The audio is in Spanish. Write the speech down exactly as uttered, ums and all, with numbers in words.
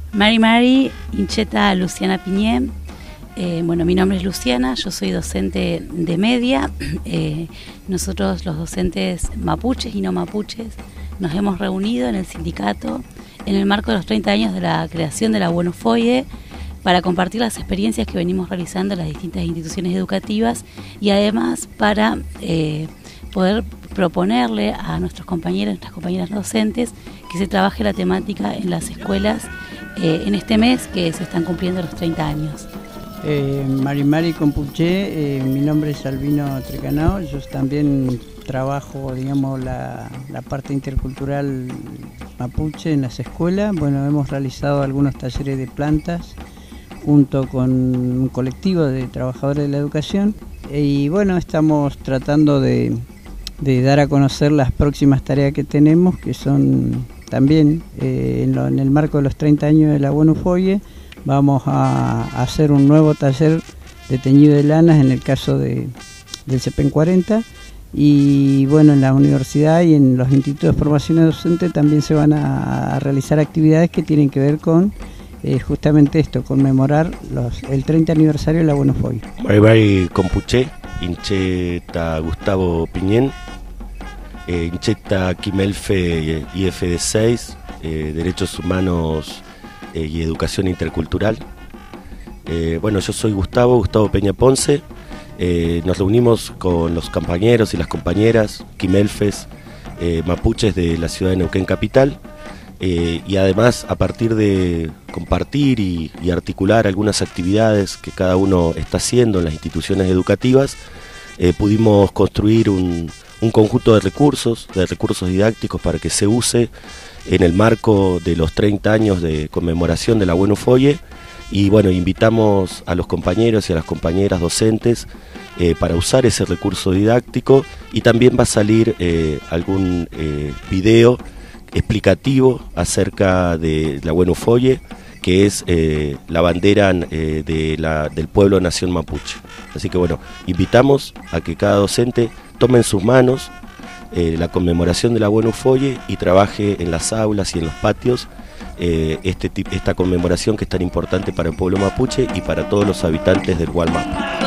Mari Mari, Incheta Luciana Piñé. Eh, bueno, mi nombre es Luciana, yo soy docente de media. Eh, nosotros los docentes mapuches y no mapuches nos hemos reunido en el sindicato en el marco de los treinta años de la creación de la Bueno Foye para compartir las experiencias que venimos realizando en las distintas instituciones educativas y además para eh, poder proponerle a nuestros compañeros, nuestras compañeras docentes que se trabaje la temática en las escuelas eh, en este mes que se están cumpliendo los treinta años. Eh, Mari Mari Compuché, eh, mi nombre es Albino Trecanao, yo también trabajo, digamos, la, la parte intercultural mapuche en las escuelas. Bueno, hemos realizado algunos talleres de plantas junto con un colectivo de trabajadores de la educación y bueno, estamos tratando de, de dar a conocer las próximas tareas que tenemos, que son también eh, en, lo, en el marco de los treinta años de la Bueno Foye. Vamos a, a hacer un nuevo taller de teñido de lanas en el caso de, del C E P E N cuarenta y bueno, en la universidad y en los institutos de formación docente también se van a, a realizar actividades que tienen que ver con eh, justamente esto, conmemorar los, el treinta aniversario de la Bueno Foye. Mari Mari Compuché, Incheta Gustavo Piñén, eh, Incheta Quimelfe I F D seis, eh, Derechos Humanos eh, y Educación Intercultural. Eh, bueno, yo soy Gustavo, Gustavo Peña Ponce. Eh, nos reunimos con los compañeros y las compañeras quimelfes, eh, mapuches de la ciudad de Neuquén Capital, eh, y además a partir de compartir y, y articular algunas actividades que cada uno está haciendo en las instituciones educativas, eh, pudimos construir un, un conjunto de recursos, de recursos didácticos para que se use en el marco de los treinta años de conmemoración de la Bueno Foye. Y bueno, invitamos a los compañeros y a las compañeras docentes eh, para usar ese recurso didáctico y también va a salir eh, algún eh, video explicativo acerca de la Bueno Foye, que es eh, la bandera eh, de la, del pueblo nación mapuche. Así que bueno, invitamos a que cada docente tome en sus manos eh, la conmemoración de la Bueno Foye y trabaje en las aulas y en los patios Eh, este, esta conmemoración que es tan importante para el pueblo mapuche y para todos los habitantes del Gualmapu.